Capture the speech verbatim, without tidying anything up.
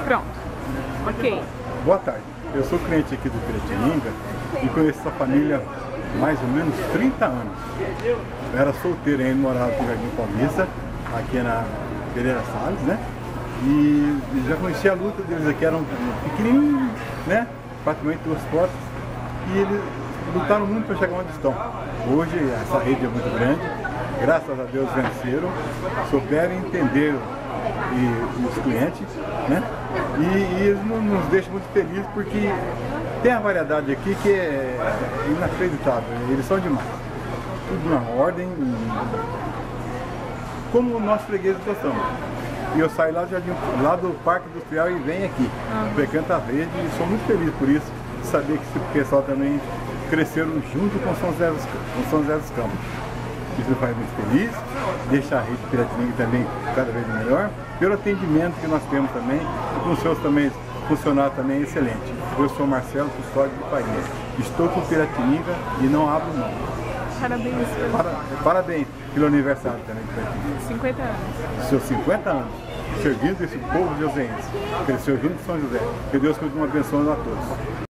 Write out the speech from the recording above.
Pronto. Ok. Boa tarde. Eu sou cliente aqui do Piratininga e conheço essa família há mais ou menos trinta anos. Eu era solteiro ainda, morava aqui no Jardim Paulista, aqui na Pereira Salles, né? E já conheci a luta deles aqui, eram pequenininhos, né? Praticamente duas portas. E eles lutaram muito para chegar onde estão. Hoje essa rede é muito grande, graças a Deus venceram, souberam entender e, os clientes, né? E, e eles nos deixam muito felizes porque tem a variedade aqui que é inacreditável, eles são demais. Tudo na ordem, como o nosso freguês gostamos. E eu saio lá do, jardim, lá do Parque Industrial e venho aqui, uhum. Frequento a rede e sou muito feliz por isso, de saber que esse pessoal também cresceram junto com São José dos, com São José dos Campos. Isso me faz muito feliz, deixa a rede Piratininga também cada vez melhor, pelo atendimento que nós temos também, e com os seus também, funcionários também excelente. Eu sou Marcelo, custódio do Painha. Estou com Piratininga e não abro mão. Parabéns. Para, parabéns pelo aniversário também do Piratininga. cinquenta anos. Seus cinquenta anos, servindo esse povo joseense. Cresceu junto de São José. Que Deus continue abençoando a todos.